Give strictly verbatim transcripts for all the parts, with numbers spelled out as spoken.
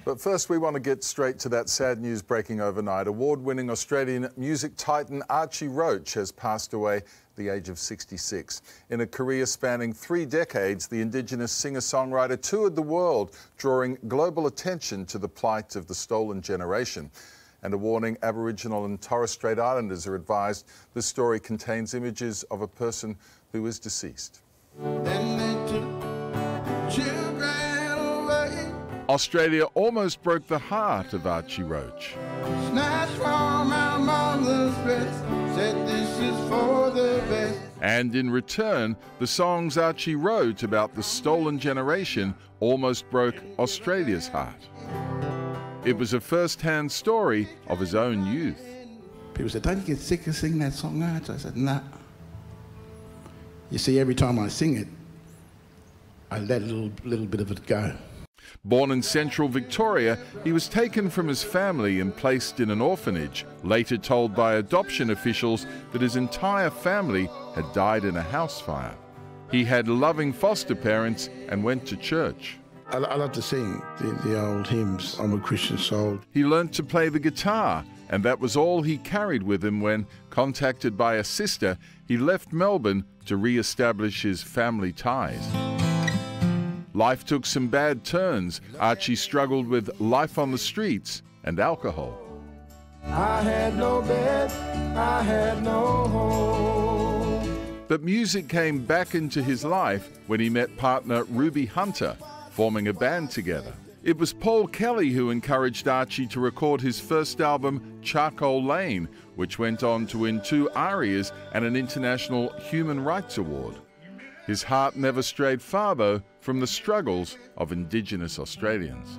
But first, we want to get straight to that sad news breaking overnight. Award-winning Australian music titan Archie Roach has passed away at the age of sixty-six. In a career spanning three decades, the Indigenous singer-songwriter toured the world, drawing global attention to the plight of the stolen generation. And a warning, Aboriginal and Torres Strait Islanders are advised this story contains images of a person who is deceased. Then they took children away. Australia almost broke the heart of Archie Roach. Snatched from our mother's breast, said this is for the best. And in return, the songs Archie wrote about the stolen generation almost broke Australia's heart. It was a first-hand story of his own youth. People said, "Don't you get sick of singing that song, Arch?" I said, "Nah." You see, every time I sing it, I let a little, little bit of it go. Born in central Victoria, he was taken from his family and placed in an orphanage, later told by adoption officials that his entire family had died in a house fire. He had loving foster parents and went to church. I, I love to sing the, the old hymns. I'm a Christian soul. He learnt to play the guitar, and that was all he carried with him when, contacted by a sister, he left Melbourne to re-establish his family ties. Life took some bad turns. Archie struggled with life on the streets and alcohol. I had no bed, I had no home. But music came back into his life when he met partner Ruby Hunter, forming a band together. It was Paul Kelly who encouraged Archie to record his first album, Charcoal Lane, which went on to win two ARIAs and an International Human Rights Award. His heart never strayed far, though, from the struggles of Indigenous Australians.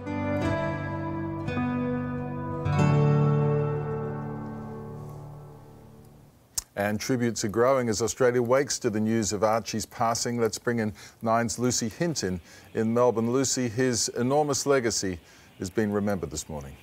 And tributes are growing as Australia wakes to the news of Archie's passing. Let's bring in Nine's Lucy Hinton in Melbourne. Lucy, his enormous legacy is being remembered this morning.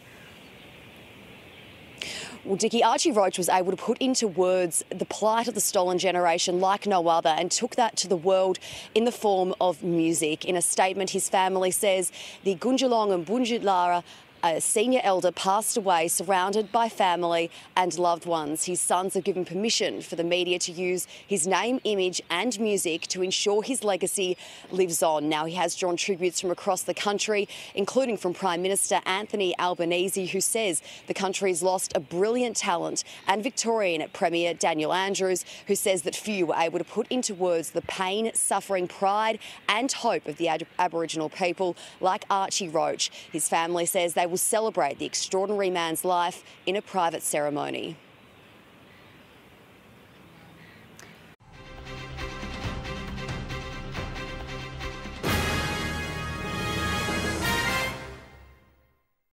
Well, Dickie, Archie Roach was able to put into words the plight of the stolen generation like no other and took that to the world in the form of music. In a statement, his family says the Gundjalung and Bunjitlara, a senior elder, passed away surrounded by family and loved ones. His sons have given permission for the media to use his name, image and music to ensure his legacy lives on. Now, he has drawn tributes from across the country, including from Prime Minister Anthony Albanese, who says the country's lost a brilliant talent, and Victorian Premier Daniel Andrews, who says that few were able to put into words the pain, suffering, pride and hope of the Ab- Aboriginal people like Archie Roach. His family says they will celebrate the extraordinary man's life in a private ceremony.